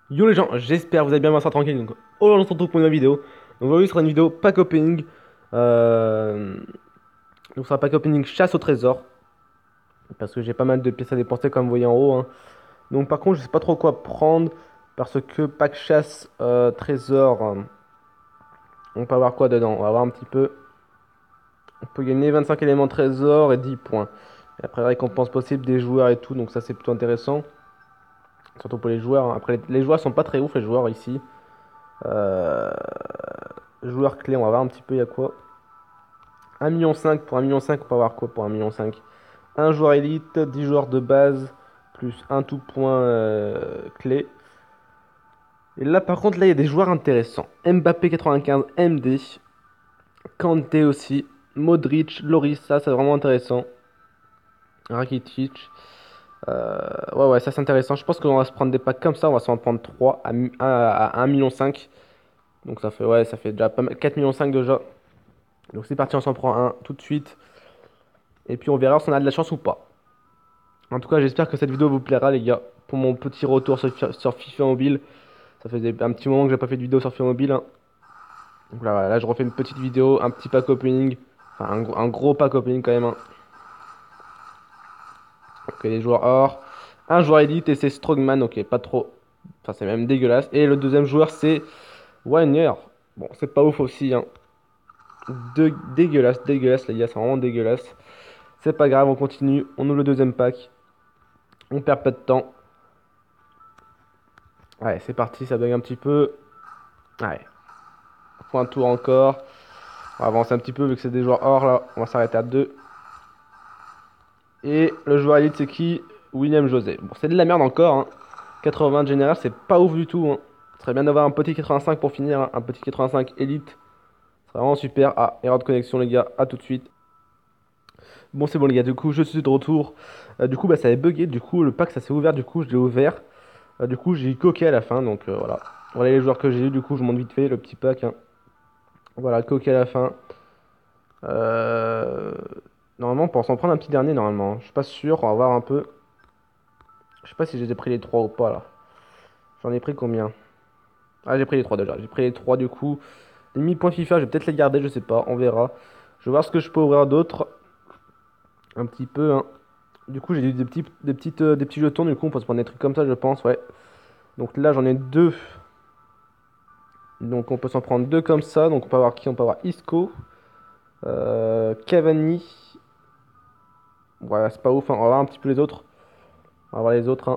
Yo les gens, j'espère que vous allez bien, moi ça tranquille. Donc, aujourd'hui on se retrouve pour une nouvelle vidéo. Donc aujourd'hui ce sera une vidéo pack opening. Euh... Donc ce sera pack opening chasse au trésor. Parce que j'ai pas mal de pièces à dépenser comme vous voyez en haut, hein. Donc par contre je sais pas trop quoi prendre. Parce que pack chasse trésor, on peut avoir quoi dedans? On va voir un petit peu. On peut gagner 25 éléments trésor et 10 points. Et après récompense possible des joueurs et tout. Donc ça c'est plutôt intéressant. Surtout pour les joueurs, hein. Après les joueurs sont pas très ouf les joueurs ici. Euh... Joueurs clés, on va voir un petit peu il y a quoi. 1,5 million. Pour 1,5 million, on peut avoir quoi pour 1,5 million? Un joueur élite, 10 joueurs de base, plus un tout point clé. Et là, par contre, là, il y a des joueurs intéressants. Mbappé 95, MD, Kanté aussi, Modric, Loris, ça, c'est vraiment intéressant. Rakitic. Ouais, ça, c'est intéressant. Je pense qu'on va se prendre des packs comme ça. On va s'en prendre 3 à 1,5 million. Donc, ça fait déjà pas mal. 4,5 millions déjà. Donc, c'est parti, on s'en prend un tout de suite. Et puis, on verra si on a de la chance ou pas. En tout cas, j'espère que cette vidéo vous plaira, les gars. Pour mon petit retour sur FIFA Mobile. Ça faisait un petit moment que j'ai pas fait de vidéo sur FIFA Mobile, hein. Donc là, je refais une petite vidéo, un petit pack opening. Enfin, un gros pack opening quand même, hein. Ok, les joueurs or. Un joueur élite et c'est Strongman. Ok, pas trop. Enfin, c'est même dégueulasse. Et le deuxième joueur, c'est Wagner. Bon, c'est pas ouf aussi, hein. Dégueulasse, les gars. C'est vraiment dégueulasse. C'est pas grave, on continue. On ouvre le deuxième pack. On perd pas de temps. Ouais, c'est parti, ça bug un petit peu. Ouais, point tour encore. On va avancer un petit peu vu que c'est des joueurs hors là. On va s'arrêter à 2. Et le joueur élite, c'est qui? William José. Bon, c'est de la merde encore, hein. 80 de général, c'est pas ouf du tout, hein. Ce serait bien d'avoir un petit 85 pour finir, hein. Un petit 85 élite. C'est vraiment super. Ah, erreur de connexion, les gars. À tout de suite. Bon, c'est bon, les gars. Du coup, je suis de retour. Du coup, bah, ça avait bugué. Du coup, le pack, ça s'est ouvert. Du coup, je l'ai ouvert. Du coup, j'ai eu coquet à la fin. Donc, voilà. Voilà les joueurs que j'ai eu. Du coup, je vous montre vite fait le petit pack, hein. Voilà, coquet à la fin. Euh, Normalement, on peut s'en prendre un petit dernier, normalement. Je suis pas sûr, on va voir un peu. Je sais pas si j'ai pris les trois ou pas, là. J'en ai pris combien? Ah, j'ai pris les trois déjà. J'ai pris les trois, du coup. Les 1000 points FIFA, je vais peut-être les garder, je sais pas, on verra. Je vais voir ce que je peux ouvrir d'autres. Un petit peu, hein. Du coup, j'ai des petits jetons, du coup, on peut se prendre des trucs comme ça, je pense, ouais. Donc là, j'en ai deux. Donc on peut s'en prendre deux comme ça. Donc on peut avoir qui? On peut avoir Isco, Cavani. Voilà, c'est pas ouf, hein. On va voir un petit peu les autres. On va voir les autres, hein.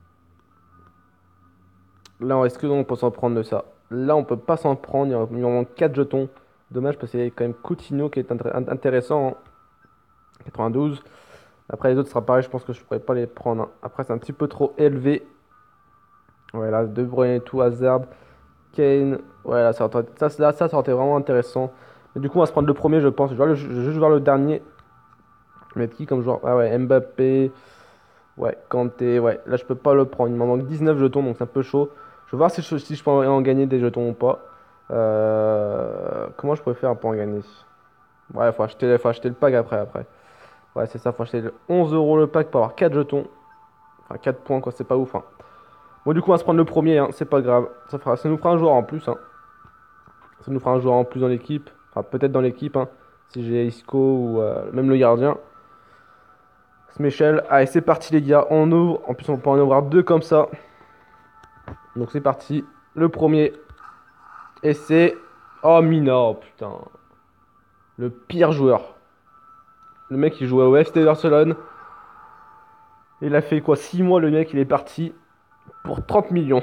Là, est-ce que on peut s'en prendre de ça? Là, on peut pas s'en prendre. Il en manque 4 jetons. Dommage parce qu'il y a quand même Coutinho qui est intéressant, hein. 92. Après, les autres, ce sera pareil. Je pense que je pourrais pas les prendre, hein. Après, c'est un petit peu trop élevé. Ouais, là, De Bruyne et tout, Hazard, Kane. Ouais, là, ça aurait été vraiment intéressant. Mais du coup, on va se prendre le premier, je pense. Je vais juste voir le dernier. Mais qui comme joueur? Ah ouais, Mbappé. Ouais, Kanté, ouais. Là, je peux pas le prendre. Il m'en manque 19 jetons, donc c'est un peu chaud. Je vais voir si je peux en gagner des jetons ou pas. Comment je pourrais faire pour en gagner? Ouais, faut acheter le pack après. Ouais, c'est ça, faut acheter 11 euros le pack pour avoir 4 jetons. Enfin, 4 points, quoi, c'est pas ouf, hein. Bon, du coup, on va se prendre le premier, hein, c'est pas grave. Ça nous fera un joueur en plus, hein. Ça nous fera un joueur en plus dans l'équipe. Enfin, peut-être dans l'équipe, hein. Si j'ai Isco ou même le gardien. Michel, allez, c'est parti, les gars. On ouvre. En plus, on peut en ouvrir deux comme ça. Donc c'est parti. Le premier. Et c'est... Oh Mina, oh, putain. Le pire joueur. Le mec il jouait au FC Barcelone. Il a fait quoi? 6 mois le mec il est parti pour 30 millions.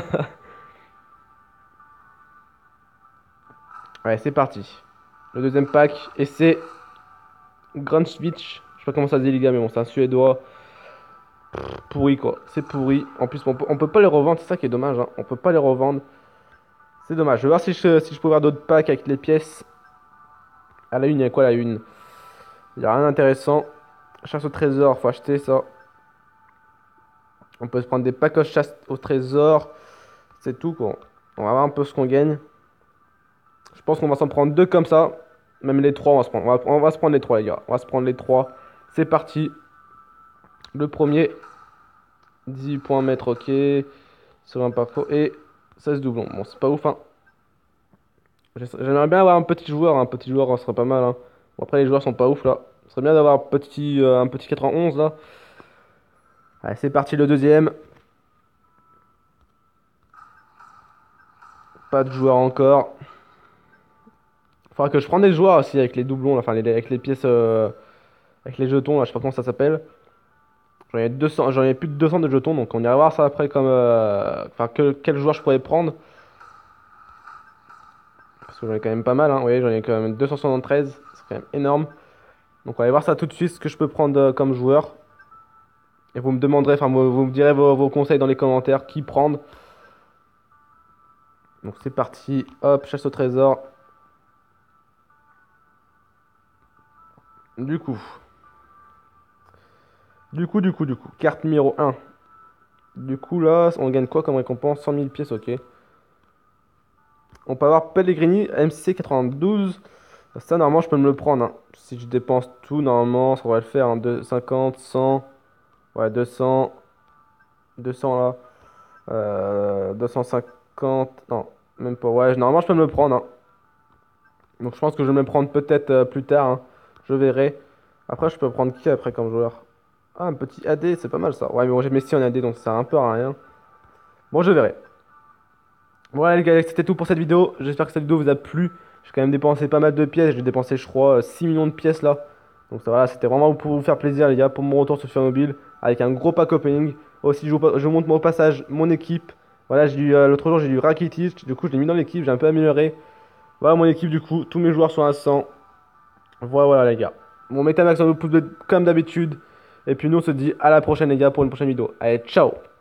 Ouais, c'est parti. Le deuxième pack. Et c'est... Granswitch. Je sais pas comment ça se dit les gars mais bon c'est un suédois. Pourri quoi. C'est pourri. En plus on peut pas les revendre. C'est ça qui est dommage, hein. On peut pas les revendre. C'est dommage. Je vais voir si je peux avoir d'autres packs avec les pièces. À la une, il y a quoi la une? Il y a rien d'intéressant. Chasse au trésor, faut acheter ça. On peut se prendre des packs chasse au trésor. C'est tout quoi. On va voir un peu ce qu'on gagne. Je pense qu'on va s'en prendre deux comme ça. Même les trois, on va se prendre. On va se prendre les trois, les gars. On va se prendre les trois. C'est parti. Le premier. 18 points mètre, ok. sur un parcours et 16 doublons. Bon, c'est pas ouf, hein. J'aimerais bien avoir un petit joueur. Un petit joueur, ça serait pas mal, hein. Bon, après, les joueurs sont pas ouf là. Ce serait bien d'avoir un petit 91 là. Allez, c'est parti, le deuxième. Pas de joueur encore. Faudra que je prenne des joueurs aussi avec les doublons, là, enfin avec les pièces, avec les jetons, là, je sais pas comment ça s'appelle. J'en ai plus de 200 de jetons, donc on ira voir ça après comme, enfin quel joueur je pourrais prendre. Parce que j'en ai quand même pas mal, hein. Vous voyez, j'en ai quand même 273, c'est quand même énorme. Donc on va aller voir ça tout de suite, ce que je peux prendre comme joueur. Et vous me demanderez, enfin vous me direz vos conseils dans les commentaires, qui prendre. Donc c'est parti, hop, chasse au trésor. Du coup, carte numéro 1. Du coup là, on gagne quoi comme récompense? 100 000 pièces, ok. On peut avoir Pellegrini, MC 92. Ça, normalement, je peux me le prendre, hein. Si je dépense tout, normalement, ça va le faire, hein. 50, 100. Ouais, 200. 200 là. 250. Non, même pas. Ouais, normalement, je peux me le prendre, hein. Donc, je pense que je vais me le prendre peut-être plus tard, hein. Je verrai. Après, je peux prendre qui après comme joueur? Ah, un petit AD, c'est pas mal ça. Ouais, mais bon, j'ai Messi en AD, donc ça sert un peu à rien. Bon, je verrai. Voilà les gars, c'était tout pour cette vidéo. J'espère que cette vidéo vous a plu. J'ai quand même dépensé pas mal de pièces. J'ai dépensé, je crois, 6 millions de pièces là. Donc ça, voilà, c'était vraiment pour vous faire plaisir les gars, pour mon retour sur FIFA Mobile. Avec un gros pack opening. Aussi, je vous montre au passage mon équipe. Voilà, l'autre jour j'ai eu Rakitic. Du coup, je l'ai mis dans l'équipe. J'ai un peu amélioré. Voilà mon équipe du coup. Tous mes joueurs sont à 100. Voilà, voilà les gars. Bon, mettez un max en pouce bleu comme d'habitude. Et puis nous, on se dit à la prochaine les gars pour une prochaine vidéo. Allez, ciao!